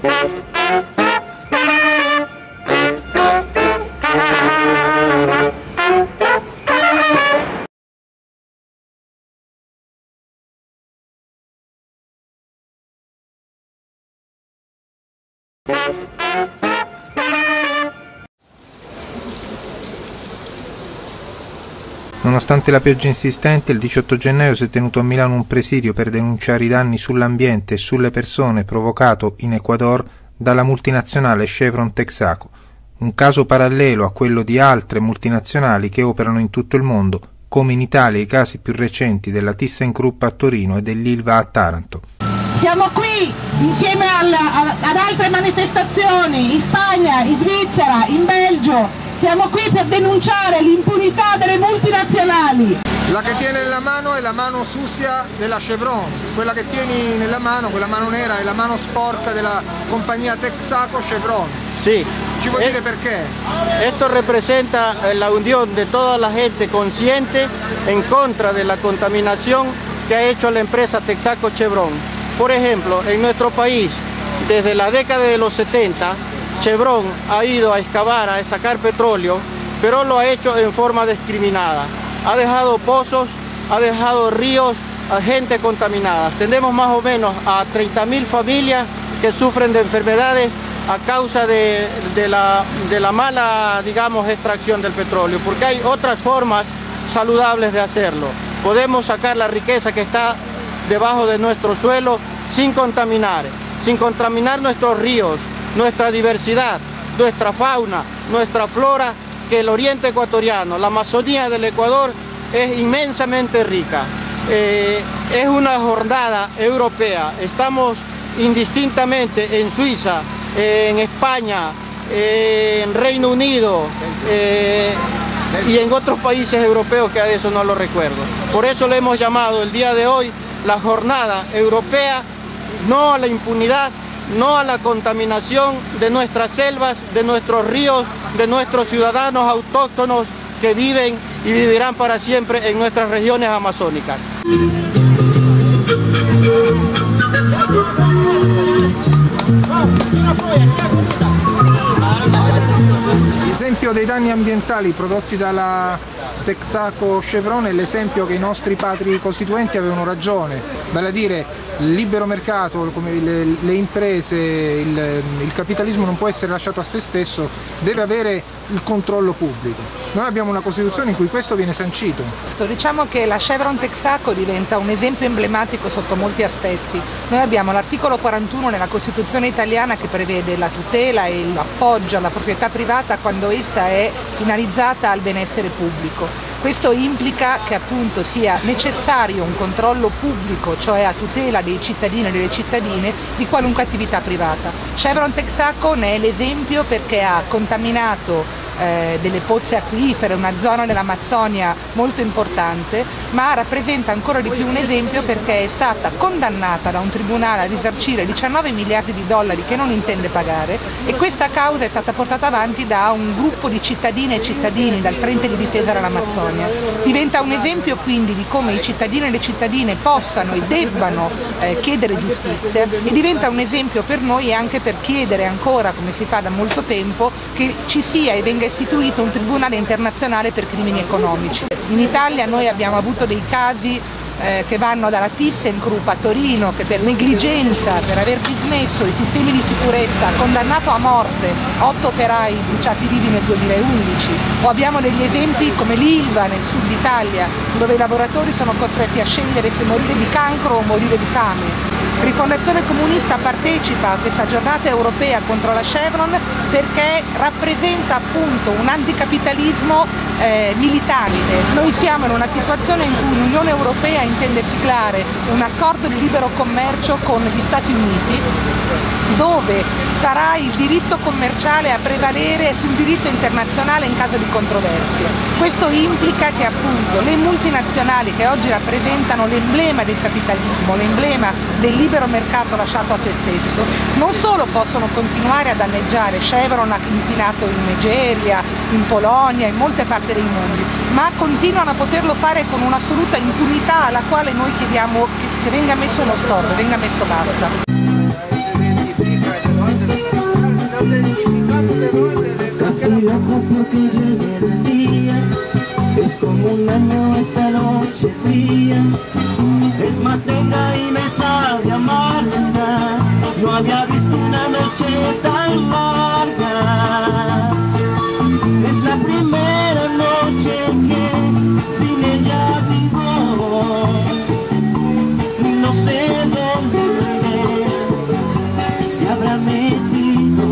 Nonostante la pioggia insistente, il 18 gennaio si è tenuto a Milano un presidio per denunciare i danni sull'ambiente e sulle persone provocato in Ecuador dalla multinazionale Chevron Texaco, un caso parallelo a quello di altre multinazionali che operano in tutto il mondo, come in Italia i casi più recenti della ThyssenKrupp a Torino e dell'Ilva a Taranto. Siamo qui insieme ad altre manifestazioni in Spagna, in Svizzera, in Belgio. Siamo qui per denunciare l'impunità delle multinazionali. La che tiene nella mano è la mano sucia della Chevron, quella che tieni nella mano, quella mano nera, è la mano sporca della compagnia Texaco Chevron. Sí. ¿Ci puoi dire perché? Esto representa la unión de toda la gente consciente en contra de la contaminación que ha hecho la empresa Texaco Chevron. Por ejemplo, en nuestro país, desde la década de los 70, Chevron ha ido a excavar, a sacar petróleo, pero lo ha hecho en forma discriminada. Ha dejado pozos, ha dejado ríos, a gente contaminada. Tenemos más o menos a 30.000 familias que sufren de enfermedades a causa de la mala, digamos, extracción del petróleo, porque hay otras formas saludables de hacerlo. Podemos sacar la riqueza que está debajo de nuestro suelo sin contaminar nuestros ríos, nuestra diversidad, nuestra fauna, nuestra flora, que el oriente ecuatoriano, la Amazonía del Ecuador es inmensamente rica. Es una jornada europea, estamos indistintamente en Suiza, en España, en Reino Unido y en otros países europeos que a eso no lo recuerdo. Por eso le hemos llamado el día de hoy la jornada europea, no a la impunidad, no a la contaminación de nuestras selvas, de nuestros ríos, de nuestros ciudadanos autóctonos que viven y vivirán para siempre en nuestras regiones amazónicas. L'esempio dei danni ambientali prodotti dalla Texaco Chevron è l'esempio che i nostri padri costituenti avevano ragione, vale a dire il libero mercato, come le imprese, il capitalismo non può essere lasciato a se stesso, deve avere il controllo pubblico. Noi abbiamo una Costituzione in cui questo viene sancito. Diciamo che la Chevron Texaco diventa un esempio emblematico sotto molti aspetti. Noi abbiamo l'articolo 41 nella Costituzione italiana che prevede la tutela e l'appoggio alla proprietà privata quando essa è finalizzata al benessere pubblico. Questo implica che appunto sia necessario un controllo pubblico, cioè a tutela dei cittadini e delle cittadine, di qualunque attività privata. Chevron Texaco ne è l'esempio perché ha contaminato delle pozze acquifere, una zona dell'Amazzonia molto importante, ma rappresenta ancora di più un esempio perché è stata condannata da un tribunale a risarcire 19 miliardi di dollari che non intende pagare, e questa causa è stata portata avanti da un gruppo di cittadine e cittadini dal Frente di Difesa dell'Amazzonia. Diventa un esempio quindi di come i cittadini e le cittadine possano e debbano chiedere giustizia, e diventa un esempio per noi anche per chiedere ancora, come si fa da molto tempo, che ci sia e venga istituito un tribunale internazionale per crimini economici. In Italia noi abbiamo avuto dei casi che vanno dalla ThyssenKrupp a Torino, che per negligenza, per aver dismesso i sistemi di sicurezza ha condannato a morte 8 operai bruciati vivi nel 2011, o abbiamo degli esempi come l'Ilva nel sud Italia, dove i lavoratori sono costretti a scegliere se morire di cancro o morire di fame. Rifondazione Comunista partecipa a questa giornata europea contro la Chevron perché rappresenta appunto un anticapitalismo militante. Noi siamo in una situazione in cui l'Unione Europea intende siglare un accordo di libero commercio con gli Stati Uniti, dove sarà il diritto commerciale a prevalere sul diritto internazionale in caso di controversie. Questo implica che appunto le multinazionali, che oggi rappresentano l'emblema del capitalismo, l'emblema del libero mercato lasciato a se stesso, non solo possono continuare a danneggiare. Chevron ha inquinato in Nigeria, in Polonia, in molte parti del mondo, ma continuano a poterlo fare con un'assoluta impunità alla quale noi chiediamo che venga messo uno stop, venga messo basta. que llegue el día. Es como un año esta noche fría, es más negra y me sabe amarga. No había visto una noche tan larga. Es la primera noche que sin ella vivo. No sé dónde se habrá metido.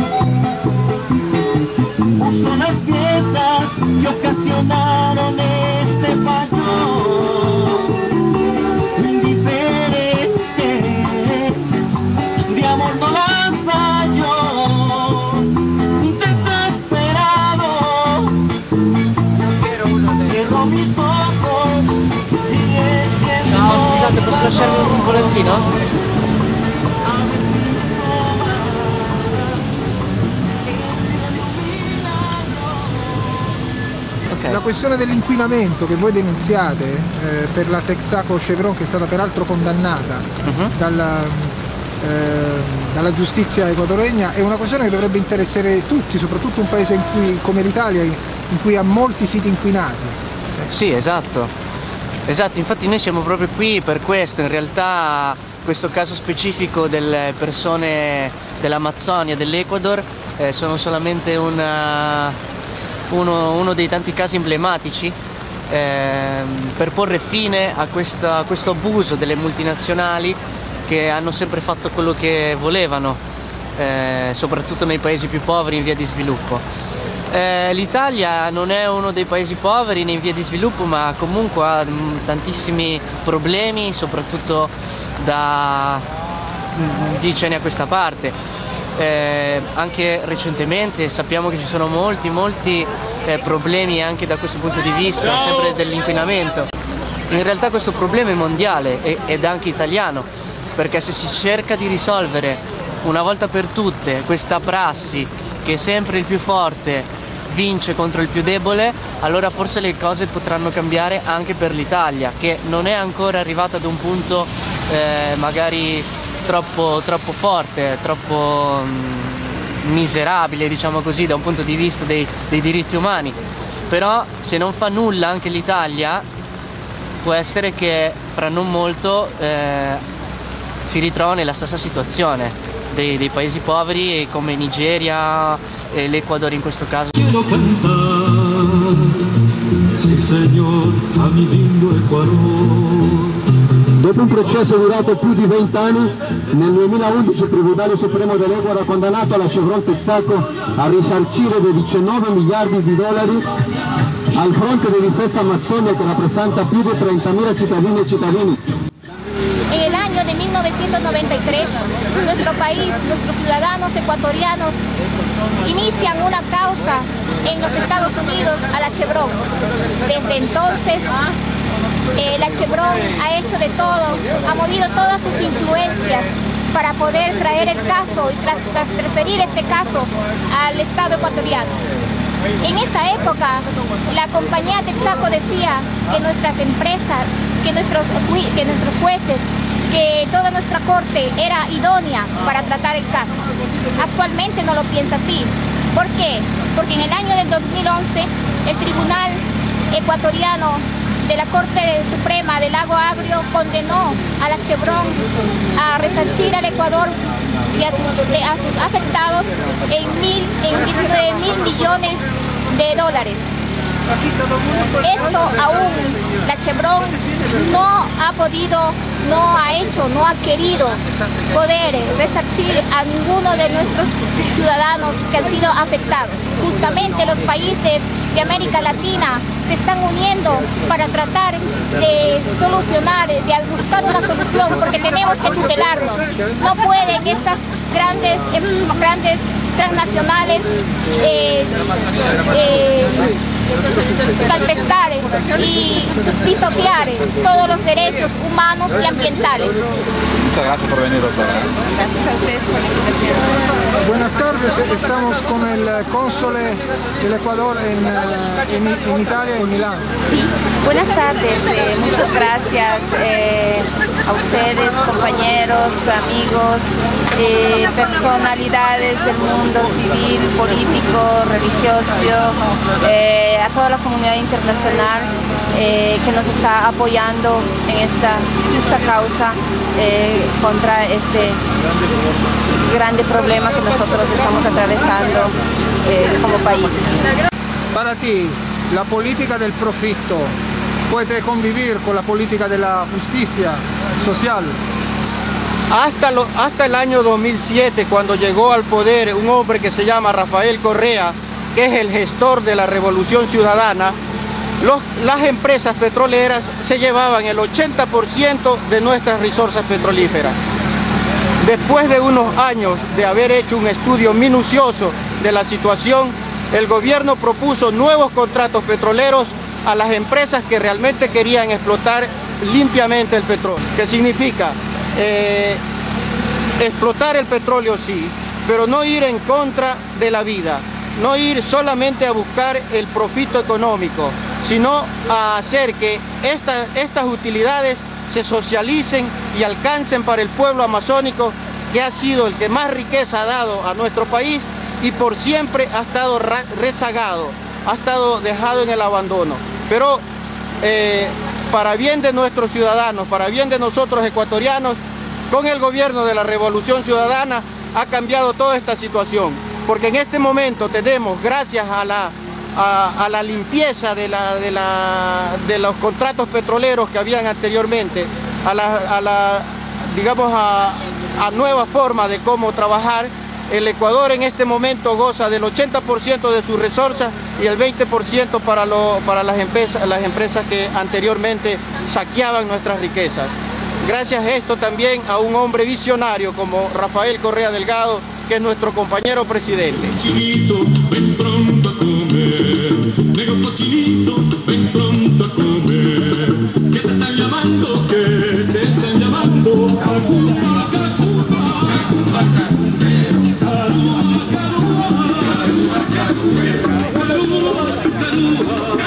Busco las piezas que ocasionaron este fallo. Indiferentes, de amor no las hallo. Desesperado, cierro mis ojos y es que ciao, scusate, posso lasciarvi un volantino? La questione dell'inquinamento che voi denunziate per la Texaco Chevron, che è stata peraltro condannata dalla giustizia equatoriana, è una questione che dovrebbe interessare tutti, soprattutto un paese come l'Italia, in cui ha molti siti inquinati. Sì, esatto, infatti noi siamo proprio qui per questo. In realtà questo caso specifico delle persone dell'Amazzonia, dell'Ecuador, sono solamente uno dei tanti casi emblematici per porre fine a questo abuso delle multinazionali che hanno sempre fatto quello che volevano, soprattutto nei paesi più poveri in via di sviluppo. L'Italia non è uno dei paesi poveri né in via di sviluppo, ma comunque ha tantissimi problemi, soprattutto da 10 anni a questa parte. Anche recentemente sappiamo che ci sono molti problemi anche da questo punto di vista, sempre dell'inquinamento. In realtà questo problema è mondiale ed anche italiano, perché se si cerca di risolvere una volta per tutte questa prassi che sempre il più forte vince contro il più debole, allora forse le cose potranno cambiare anche per l'Italia, che non è ancora arrivata ad un punto magari troppo forte, troppo miserabile, diciamo così, da un punto di vista dei diritti umani. Però se non fa nulla anche l'Italia, può essere che fra non molto si ritrova nella stessa situazione dei paesi poveri come Nigeria e l'Ecuador in questo caso. Sì, signor, a mi lindo Ecuador. Dopo un processo durato più di 20 anni, nel 2011 il Tribunale Supremo dell'Ecuador ha condannato la Chevron Texaco a risarcire di 19 miliardi di dollari al fronte di difesa Amazzonia, che rappresenta più di 30.000 cittadini e cittadini. En el año de 1993, nuestro país, nuestros ciudadanos ecuatorianos inician una causa en los Estados Unidos a la Chevron. Desde entonces, la Chevron ha hecho de todo, ha movido todas sus influencias para poder traer el caso y transferir este caso al Estado ecuatoriano. En esa época, la compañía Texaco decía que nuestras empresas, que nuestros jueces, que toda nuestra corte era idónea para tratar el caso. Actualmente no lo piensa así. ¿Por qué? Porque en el año del 2011 el Tribunal Ecuatoriano de la Corte Suprema del Lago Agrio condenó a la Chevron a resarcir al Ecuador y a sus afectados en 19.000 millones de dólares. Esto aún la Chevron no ha podido, no ha hecho, no ha querido poder resarcir a ninguno de nuestros ciudadanos que han sido afectados. Justamente los países de América Latina se están uniendo para tratar de solucionar, de buscar una solución, porque tenemos que tutelarnos. No pueden estas grandes transnacionales calpestar y pisotear todos los derechos humanos y ambientales. Muchas gracias por venir, doctora. Gracias a ustedes por la invitación. Buenas tardes, estamos con el cónsole del Ecuador en Italia, en Milán. Sí, buenas tardes, muchas gracias a ustedes, compañeros, amigos. personalidades del mundo civil, político, religioso, a toda la comunidad internacional que nos está apoyando en esta justa causa contra este grande problema que nosotros estamos atravesando como país. Para ti, la política del profitto puede convivir con la política de la justicia social. Hasta el año 2007, cuando llegó al poder un hombre que se llama Rafael Correa, que es el gestor de la Revolución Ciudadana, las empresas petroleras se llevaban el 80% de nuestras reservas petrolíferas. Después de unos años de haber hecho un estudio minucioso de la situación, el gobierno propuso nuevos contratos petroleros a las empresas que realmente querían explotar limpiamente el petróleo. ¿Qué significa? Explotar el petróleo sí, pero no ir en contra de la vida, no ir solamente a buscar el profito económico, sino a hacer que estas utilidades se socialicen y alcancen para el pueblo amazónico, que ha sido el que más riqueza ha dado a nuestro país y por siempre ha estado rezagado, ha estado dejado en el abandono. Pero para bien de nuestros ciudadanos, para bien de nosotros ecuatorianos, con el gobierno de la Revolución Ciudadana ha cambiado toda esta situación, porque en este momento tenemos, gracias a la limpieza de los contratos petroleros que habían anteriormente, a nueva forma de cómo trabajar, el Ecuador en este momento goza del 80% de sus reservas y el 20% para las empresas que anteriormente saqueaban nuestras riquezas. Gracias a esto también a un hombre visionario como Rafael Correa Delgado, que es nuestro compañero presidente. Cochinito, ven pronto a comer. Negro cochinito, ven pronto a comer. ¿Qué te están llamando? ¿Qué te están llamando? Cacuma, cacuma, cacuma, cacumero. Carúa, carúa, carúa, carúa, carúa,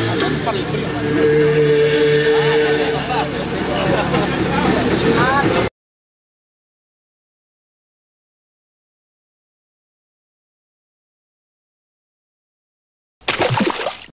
carúa, carúa.